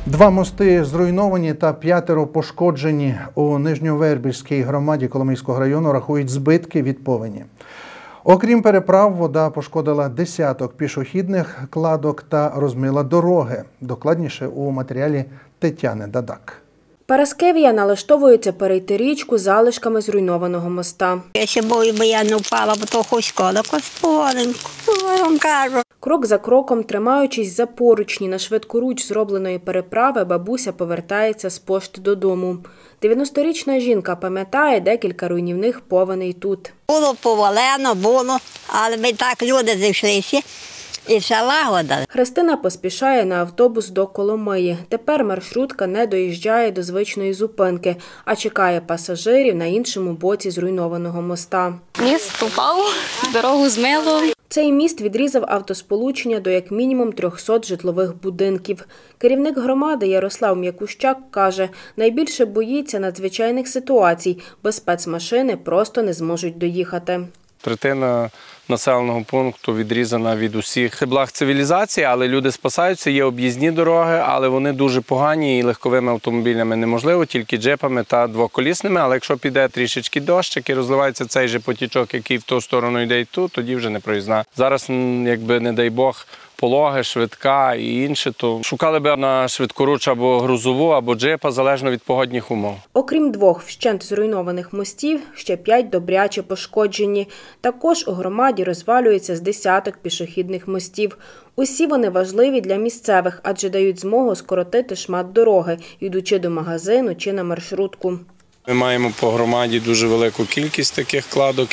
2 мости зруйновані та 5 пошкоджені. У Нижньовербільській громаді Коломийського району рахують збитки від повені. Окрім переправ, вода пошкодила десяток пішохідних кладок та розмила дороги. Докладніше у матеріалі Тетяни Дадак. Параскевія налаштовується перейти річку залишками зруйнованого моста. Я ще бою, бо я не впала, бо то хоч шкода, поволеньку, я вам кажу. Крок за кроком, тримаючись за поручні на швидкоруч зробленої переправи, бабуся повертається з пошти додому. 90-річна жінка пам'ятає декілька руйнівних повеней тут. Було повалено, але ми так люди зійшлися. І все лагодили. Христина поспішає на автобус до Коломиї. Тепер маршрутка не доїжджає до звичної зупинки, а чекає пасажирів на іншому боці зруйнованого моста. Міст упав, дорогу змило. Цей міст відрізав автосполучення до як мінімум 300 житлових будинків. Керівник громади Ярослав М'якущак каже, найбільше боїться надзвичайних ситуацій, бо спецмашини просто не зможуть доїхати. Третина населеного пункту відрізана від усіх благ цивілізації, але люди спасаються, є об'їзні дороги, але вони дуже погані і легковими автомобілями неможливо, тільки джипами та двоколісними, але якщо піде трішечки дощик і розливається цей же потічок, який в ту сторону йде і ту, тоді вже не проїзна. Зараз, якби не дай Бог, пологи, швидка і інше, то шукали б на швидкоруч або грузову, або джипа, залежно від погодних умов. Окрім 2 вщент зруйнованих мостів, ще 5 добряче пошкоджені. Також у громаді розвалюється з десяток пішохідних мостів. Усі вони важливі для місцевих, адже дають змогу скоротити шмат дороги, йдучи до магазину чи на маршрутку. Ми маємо по громаді дуже велику кількість таких кладок,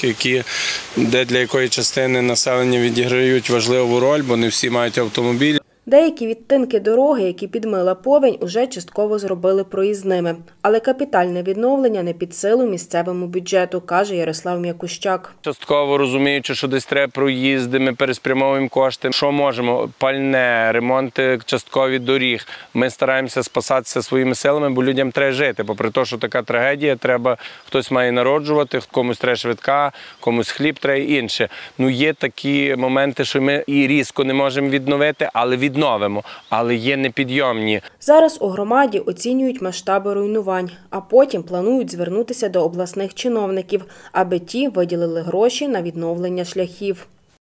де для якої частини населення відіграють важливу роль, бо не всі мають автомобілі. Деякі відтинки дороги, які підмила повінь, уже частково зробили проїзними. Але капітальне відновлення не під силу місцевому бюджету, каже Ярослав М'якущак. Частково розуміючи, що десь треба проїзди, ми переспрямовуємо кошти. Що можемо? Пальне, ремонти часткові доріг. Ми стараємося спасатися своїми силами, бо людям треба жити. Попри те, що така трагедія, хтось має народжувати, комусь треба швидка, комусь хліб треба і інше. Є такі моменти, що ми і різко не можемо відновити, але відновимо, але є непідйомні. Зараз у громаді оцінюють масштаби руйнувань, а потім планують звернутися до обласних чиновників, аби ті виділили гроші на відновлення шляхів.